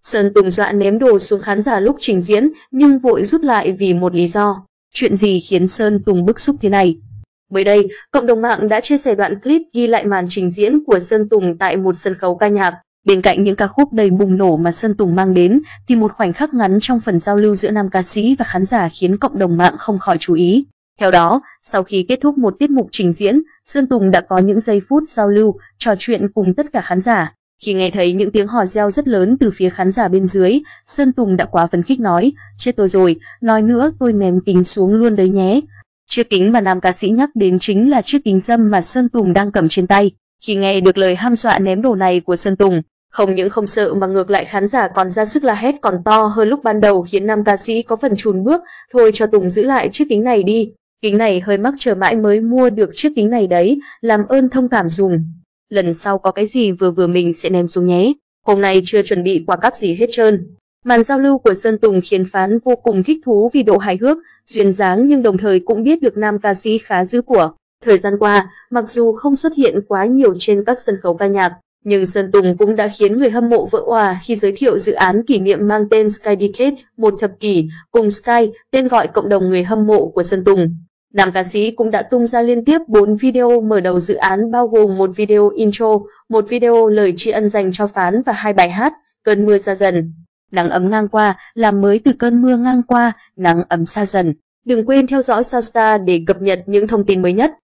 Sơn Tùng dọa ném đồ xuống khán giả lúc trình diễn nhưng vội rút lại vì một lý do. Chuyện gì khiến Sơn Tùng bức xúc thế này? Mới đây, cộng đồng mạng đã chia sẻ đoạn clip ghi lại màn trình diễn của Sơn Tùng tại một sân khấu ca nhạc. Bên cạnh những ca khúc đầy bùng nổ mà Sơn Tùng mang đến, thì một khoảnh khắc ngắn trong phần giao lưu giữa nam ca sĩ và khán giả khiến cộng đồng mạng không khỏi chú ý. Theo đó, sau khi kết thúc một tiết mục trình diễn, Sơn Tùng đã có những giây phút giao lưu, trò chuyện cùng tất cả khán giả. Khi nghe thấy những tiếng hò reo rất lớn từ phía khán giả bên dưới, Sơn Tùng đã quá phấn khích nói, chết tôi rồi, nói nữa tôi ném kính xuống luôn đấy nhé. Chiếc kính mà nam ca sĩ nhắc đến chính là chiếc kính râm mà Sơn Tùng đang cầm trên tay. Khi nghe được lời hăm dọa ném đồ này của Sơn Tùng, không những không sợ mà ngược lại khán giả còn ra sức la hét còn to hơn lúc ban đầu, khiến nam ca sĩ có phần chùn bước, thôi cho Tùng giữ lại chiếc kính này đi. Kính này hơi mắc, chờ mãi mới mua được chiếc kính này đấy, làm ơn thông cảm dùm. Lần sau có cái gì vừa mình sẽ ném xuống nhé. Hôm nay chưa chuẩn bị quà cáp gì hết trơn. Màn giao lưu của Sơn Tùng khiến fans vô cùng thích thú vì độ hài hước, duyên dáng nhưng đồng thời cũng biết được nam ca sĩ khá giữ của. Thời gian qua, mặc dù không xuất hiện quá nhiều trên các sân khấu ca nhạc, nhưng Sơn Tùng cũng đã khiến người hâm mộ vỡ òa khi giới thiệu dự án kỷ niệm mang tên Sky Decade, một thập kỷ, cùng Sky, tên gọi cộng đồng người hâm mộ của Sơn Tùng. Nam ca sĩ cũng đã tung ra liên tiếp 4 video mở đầu dự án, bao gồm một video intro, một video lời tri ân dành cho fans và 2 bài hát, Cơn mưa xa dần, Nắng ấm ngang qua, làm mới từ Cơn mưa ngang qua, Nắng ấm xa dần. Đừng quên theo dõi Sao Star để cập nhật những thông tin mới nhất.